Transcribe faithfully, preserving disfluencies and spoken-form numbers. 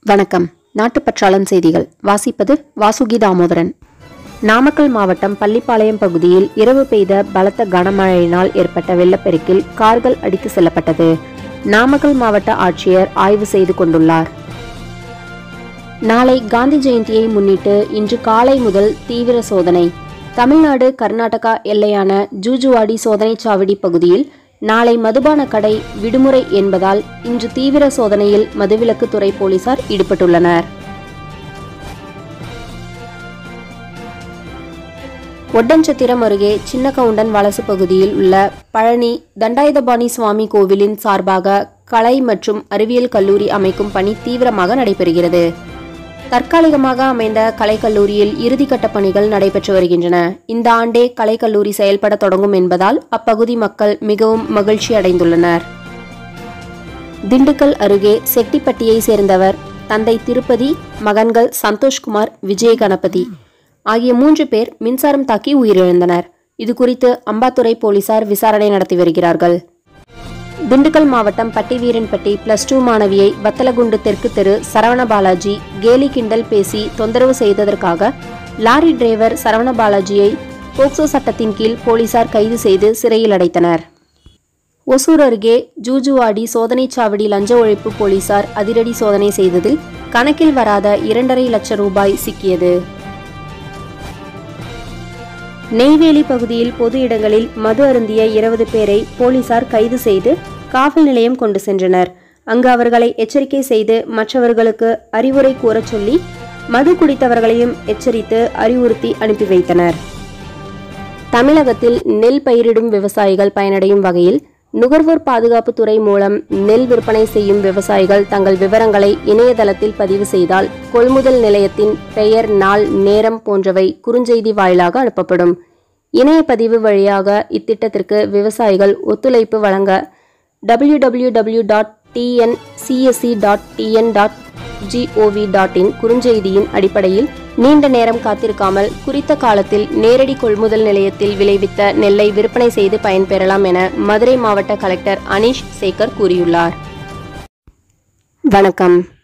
வணக்கம். நாட்டுப்பற்றாளன் செய்திகள் வாசிப்பது வாசுகி தாமோதரன். நாமக்கல் மாவட்டம் பள்ளிப்பாளையம் பகுதியில் இரவு பெய்த பலத்த கனமழையினால் ஏற்பட்ட வெள்ளப்பெருக்கில் கார்கள் அடித்து செல்லப்பட்டது. நாமக்கல் மாவட்ட ஆட்சியர் ஆய்வு செய்து கொண்டுள்ளார். நாளை காந்தி ஜெயந்தியை முன்னிட்டு இன்று காலை முதல் தீவிர சோதனை. தமிழ்நாடு கர்நாடகா எல்லையான ஜூஜுவாடி சோதனைச்சாவடி பகுதியில் நாளை மதுபான கடை விடுமுறை என்பதால் இன்று தீவிர சோதனையில் மதுவிலக்குத்துறை போலீசார் ஈடுபட்டுள்ளனர். ஒட்டன்சத்திரம் அருகே சின்னகவுண்டன் வலசு பகுதியில் உள்ள பழனி தண்டாயுதபாணி சுவாமி கோவிலின் சார்பாக கலை மற்றும் அறிவியல் கல்லூரி அமைக்கும் பணி தீவிரமாக நடைபெறுகிறது. தற்காலிகமாக அமைந்த கலைக்கல்லூரியில் இறுதிக்கட்ட பணிகள் நடைபெற்று வருகின்றன. இந்த ஆண்டே கலைக்கல்லூரி செயல்பட தொடங்கும் என்பதால் அப்பகுதி மக்கள் மிகவும் மகிழ்ச்சி அடைந்துள்ளனர். திண்டுக்கல் அருகே செட்டிப்பட்டியை சேர்ந்தவர் தந்தை திருப்பதி, மகன்கள் சந்தோஷ்குமார், விஜய் கணபதி ஆகிய மூன்று பேர் மின்சாரம் தாக்கி உயிரிழந்தனர். இதுகுறித்து அம்பாத்துறை போலீசார் விசாரணை நடத்தி வருகிறார்கள். திண்டுக்கல் மாவட்டம் பட்டிவீரன்பட்டி பிளஸ் டூ மாணவியை வத்தலகுண்டு தெற்கு தெரு சரவணபாலாஜி கேலி கிண்டல் பேசி தொந்தரவு செய்ததற்காக லாரி டிரைவர் சரவணபாலாஜியை போக்சோ சட்டத்தின் கீழ் போலீசார் கைது செய்து சிறையில் அடைத்தனர். ஒசூர் அருகே ஜூஜுவாடி சோதனைச்சாவடி லஞ்ச ஒழிப்பு போலீசார் அதிரடி சோதனை செய்ததில் கணக்கில் வராத இரண்டரை லட்சம் ரூபாய் சிக்கியது. நெய்வேலி பகுதியில் பொது இடங்களில் மது அருந்திய இருபது பேரை போலீசார் கைது செய்து காவல் நிலையம் கொண்டு சென்றனர். அங்கு அவர்களை எச்சரிக்கை செய்து மற்றவர்களுக்கு அறிவுரை கூறச் சொல்லி மது குடித்தவர்களையும் எச்சரித்து அறிவுறுத்தி அனுப்பி வைத்தனர். தமிழகத்தில் நெல் பயிரிடும் விவசாயிகள் பயனடையும் வகையில் நுகர்வோர் பாதுகாப்பு துறை மூலம் நெல் விற்பனை செய்யும் விவசாயிகள் தங்கள் விவரங்களை இணையதளத்தில் பதிவு செய்தால் கொள்முதல் நிலையத்தின் பெயர், நாள், நேரம் போன்றவை குறுஞ்செய்தி வாயிலாக அனுப்பப்படும். இணைய பதிவு வழியாக இத்திட்டத்திற்கு விவசாயிகள் ஒத்துழைப்பு வழங்க W W W dot T N C S C dot T N dot G O V dot in குறுஞ்செய்தியின் அடிப்படையில் நீண்ட நேரம் காத்திருக்காமல் குறித்த காலத்தில் நேரடி கொள்முதல் நிலையத்தில் விளைவித்த நெல்லை விற்பனை செய்து பயன்பெறலாம் என மதுரை மாவட்ட கலெக்டர் அனீஷ் சேகர் கூறியுள்ளார். வணக்கம்.